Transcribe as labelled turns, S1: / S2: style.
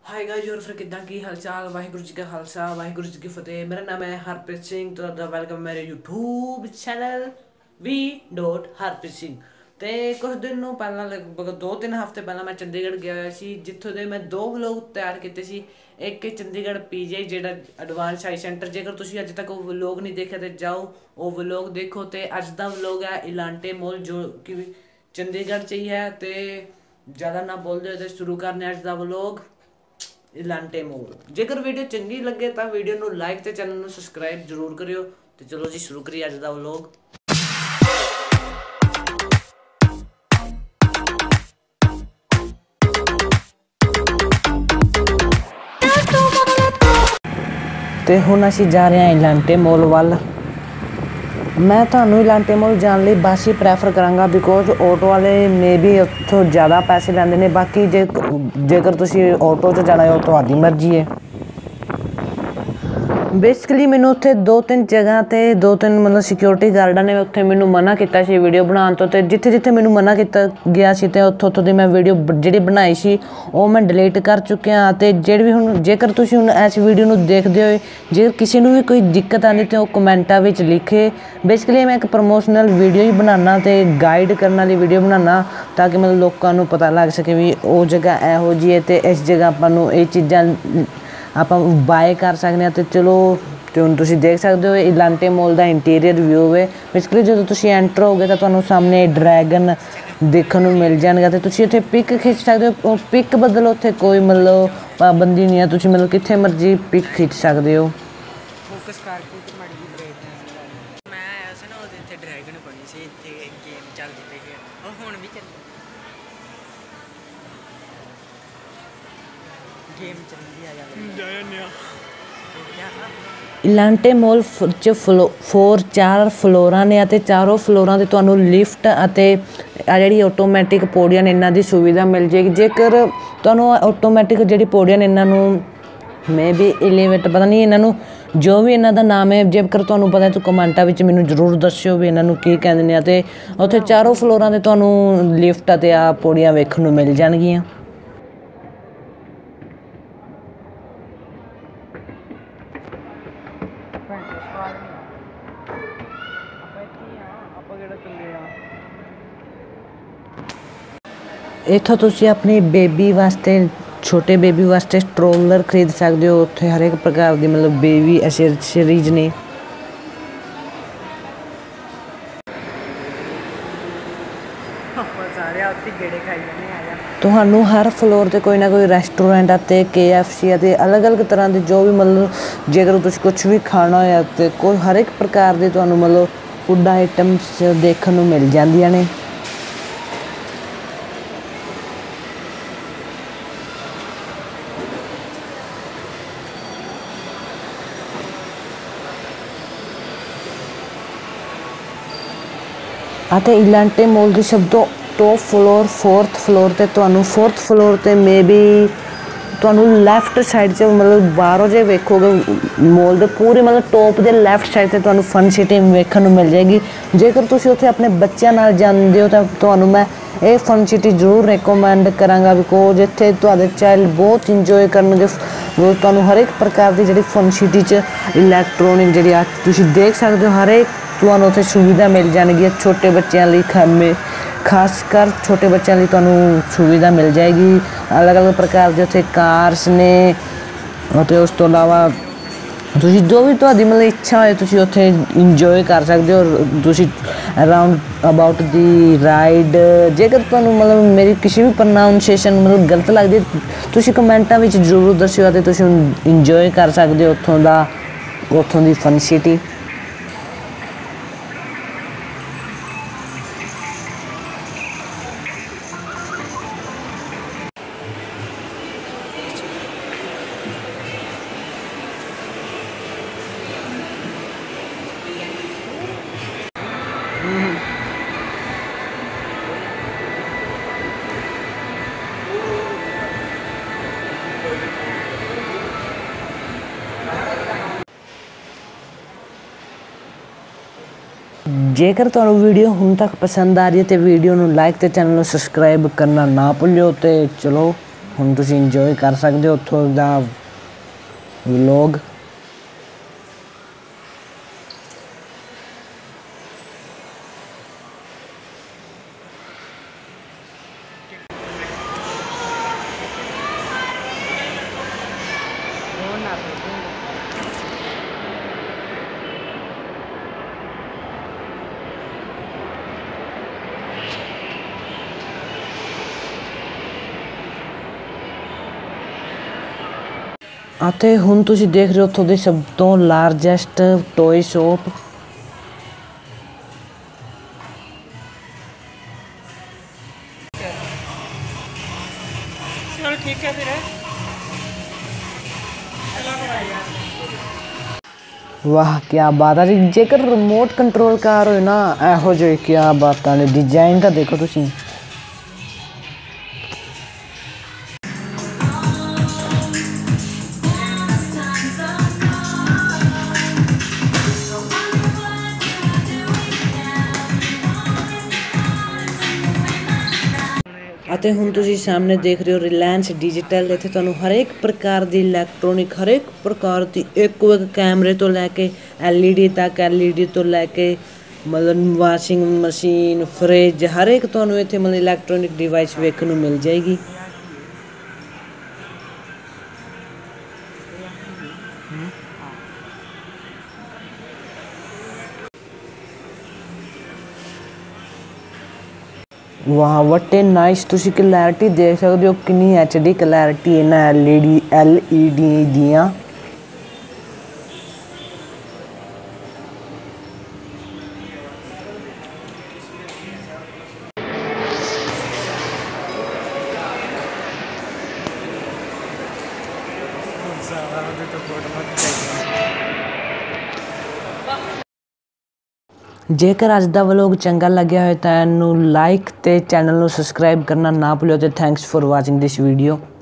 S1: Hi guys और फिर किदा की हाल चाल वाहिगुरु जी का खालसा वाहिगुरु जी की फतेह। मेरा नाम है हरप्रीत सिंह तो वेलकम मेरे यूट्यूब चैनल हरप्रीत सिंह। तो कुछ दिन पहला लगभग 2-3 हफ्ते पहला मैं चंडीगढ़ गया हुआ सी, जिथों दे मैं 2 व्लॉग तैयार किए सी। एक चंडीगढ़ पीजीआई जेड़ा एडवांस आई सेंटर, जेकर तुम अज तक वो व्लॉग नहीं देखा तो जाओ वो व्लॉग देखो। तो अज का व्लॉग है इलांटे मॉल जो कि चंडीगढ़ च ही है। तो ज़्यादा ना बोलते हुए शुरू करने अज का व्लॉग इलांटे मॉल। जेकर वीडियो चंगी लगे तो वीडियो ਨੂੰ लाइक ਤੇ चैनल ਨੂੰ सब्सक्राइब जरूर करियो। तो चलो जी शुरू करिए अज का व्लॉग। तो हुण असीं जा रहे हैं इलांटे मॉल वाल। मैं ਤੁਹਾਨੂੰ ਇਲਾਂਟੇ ਮॉल ਜਾਣ ਲਈ ਬੱਸ ਹੀ ਪ੍ਰੈਫਰ ਕਰਾਂਗਾ, ਬਿਕੋਜ਼ ਆਟੋ ਵਾਲੇ ਮੇ ਵੀ ਉੱਥੋਂ ਜ਼ਿਆਦਾ ਪੈਸੇ ਲੈਂਦੇ ਨੇ। ਬਾਕੀ ਜੇਕਰ ਤੁਸੀਂ ਆਟੋ 'ਚ ਜਾਣਾ ਹੋ ਤੁਹਾਡੀ ਮਰਜ਼ੀ ਹੈ। बेसिकली मैंने उत्थे 2-3 जगह ते 2-3 मतलब सिक्योरिटी गार्डा ने उत्थे मैनू मना किया सी वीडियो बनाने तो। जिथे जिथे मैनू मना किया गया सी ते उत्थों दी मैं वीडियो जिहड़ी बनाई सी वो मैं डिलीट कर चुकिया। तो जिहड़ी भी हुण जेकर तुसीं हुण इस वीडियो नू देखदे होए जेकर किसी नू भी कोई दिक्कत आती तो कमेंटा विच लिखे। बेसिकली मैं एक प्रमोशनल वीडियो ही बनाना तो गाइड करने वाली वीडियो बनाना ताकि मतलब लोगों को पता लग सके भी वो जगह इहो जी है तो इस जगह आपां नू ये चीज़ां आप बाय कर सकते हैं। तो चलो तो हुण तुसीं देख सकते हो इलांटे मॉल का इंटीरियर व्यू है। बेसिकली जो तुसीं एंटर होगे तो तुहानूं सामने ड्रैगन देखने को मिल जाएगा। तो तुसीं उत्थे पिक खिंच सकते हो। पिक बदल उत्थे कोई मतलब पाबंदी नहीं है, तुसीं मतलब कित्थे मर्जी पिक खिंच सकते हो।
S2: फोकस करके तो मड़ी ब्राइटनेस मैं आया सी ना इत्थे ड्रैगन बनी सी, इत्थे गेम चलदी पई है और हुण भी चली गेम चलदी आ जावे
S1: इलांटे मॉल च 4 फ्लोरां ने ते चारों फ्लोरां ते तुहानूं लिफ्ट अते आ जिहड़ी ऑटोमैटिक पौड़ियां ने इन्हां दी सुविधा मिल जाएगी। जेकर तुहानूं ऑटोमैटिक जिहड़ी पौड़ियां ने इन्हां नूं मे बी एलिवेटर पता नहीं इन्हां नूं जो भी इन्हां दा नाम है, जेकर तुहानूं पता है तो कमेंटा विच मैनूं जरूर दस्सिओ भी इन्हां नूं की कहंदे ने। ते उत्थे चारों फ्लोरां ते तुहानूं लिफ्ट अते आ पौड़ियां वेखण नूं मिल जाणगीਆਂ। इत्थों तुसीं अपनी बेबी वास्ते छोटे बेबी वास्ते स्ट्रोलर खरीद सकते हो। उत्थे हर एक प्रकार की मतलब बेबी एसेसरीज ने। तुहानूं हर फ्लोर ते कोई ना कोई रेस्टोरेंट आते KFC आते अलग अलग तरह के जो भी मतलब जेकर तुसीं कुछ भी खाना होया तो कोई हर एक प्रकार के तुहानूं मतलब फूड आइटम्स देखने को मिल जांदियां ने। आते इलांटे मॉल की सब तो टॉप फ्लोर 4th फ्लोर ते तुहानूं 4th फ्लोर ते मे बी तुहानूं लैफ्ट साइड से मतलब बाहरों जे वेखोगे मॉल दे पूरे मतलब टॉप दे लैफ्ट साइड ते तुहानूं फन सिटी वेखण नूं मिल जाएगी। जेकर तुसीं उत्थे अपने बच्चों नाल जांदे हो तो तुहानूं मैं ये फन सिटी जरूर रिकमेंड करांगा, बिकॉज इत्थे तुहाडे चाइल्ड बहुत इंजॉय करनगे। तुहानूं हर एक प्रकार की जिहड़ी फन सिटी च इलैक्ट्रॉनिक जिहड़ी तुसीं देख सकते हो हर एक तुहानूं उत्थे सुविधा मिल जाएगी। छोटे बच्चों लई खासकर छोटे बच्चों लई तुहानूं सुविधा मिल जाएगी। अलग अलग प्रकार के उत्थे कार्स ने ते उस तो इलावा तुसीं जो भी तुहाडी मतलब इच्छा होए तुसीं उत्थे इंजॉय कर सकते हो। तुसीं अराउंड अबाउट दी राइड जेकर तुहानूं मतलब मेरी किसी भी प्रोनाउंसिएशन मतलब गलत लगदी तुसीं कमेंटां विच जरूर दस्सिओ ते तुसीं इंजॉय कर सकते हो उत्थों दी फन सिटी। जेकर तुहानूं वीडियो हुण तक पसंद आ रही है तो वीडियो नूं लाइक ते चैनल नूं सब्सक्राइब करना ना भुल्लिओ। तो चलो ਹੁਣ ਤੁਸੀਂ ਇੰਜੋਏ ਕਰ ਸਕਦੇ ਹੋ ਉੱਥੋਂ ਦਾ ਵਲੌਗ। ਅਤੇ ਹੁਣ ਤੁਸੀਂ ਦੇਖ ਰਹੇ ਹੋ ਉੱਥੋਂ ਦੀ ਸਭ ਤੋਂ ਲਾਰਜੈਸਟ ਟੋਏ ਸ਼ੋਪ।
S2: ਚਲੋ ਠੀਕ ਹੈ ਫਿਰ।
S1: ਵਾਹ ਕਿਆ ਬਾਤ ਹੈ ਜੀ। ਜੇਕਰ ਰਿਮੋਟ ਕੰਟਰੋਲ ਕਾਰ ਹੋਏ ਨਾ ਇਹੋ ਜਿਹੇ ਕਿਆ ਬਾਤਾਂ ਨੇ। ਡਿਜ਼ਾਈਨ ਤਾਂ ਦੇਖੋ ਤੁਸੀਂ। ਅਤੇ ਹੁਣ ਤੁਸੀਂ ਸਾਹਮਣੇ ਦੇਖ ਰਹੇ ਹੋ ਰਿਲਾਇੰਸ ਡਿਜੀਟਲ। ਇੱਥੇ ਤੁਹਾਨੂੰ ਹਰੇਕ ਪ੍ਰਕਾਰ ਦੀ ਇਲੈਕਟ੍ਰੋਨਿਕ, ਹਰੇਕ ਪ੍ਰਕਾਰ ਦੀ ਇੱਕ ਕੈਮਰੇ ਤੋਂ ਲੈ ਕੇ LED ਤੱਕ, LED ਤੋਂ ਲੈ ਕੇ ਮਤਲਬ ਵਾਸ਼ਿੰਗ ਮਸ਼ੀਨ, ਫਰਿੱਜ, ਹਰੇਕ ਤੁਹਾਨੂੰ ਇੱਥੇ ਮਤਲਬ ਇਲੈਕਟ੍ਰੋਨਿਕ ਡਿਵਾਈਸ ਵੇਖਣ ਨੂੰ ਮਿਲ ਜਾਏਗੀ। ਵਾਹ ਵਟੇ ਨਾਈਸ। ਤੁਸੀਂ ਕਲੈਰਿਟੀ ਦੇਖ ਸਕਦੇ ਹੋ ਕਿੰਨੀ HD ਕਲੈਰਿਟੀ ਇਹਨਾਂ LED ਦੀਆਂ। ਜੇਕਰ ਅੱਜ ਦਾ ਵਲੋਗ ਚੰਗਾ ਲੱਗਿਆ ਹੋਏ ਤਾਂ ਇਹਨੂੰ ਲਾਈਕ ਤੇ ਚੈਨਲ ਨੂੰ ਸਬਸਕ੍ਰਾਈਬ ਕਰਨਾ ਨਾ ਭੁੱਲਿਓ। ਤੇ thanks for watching this video.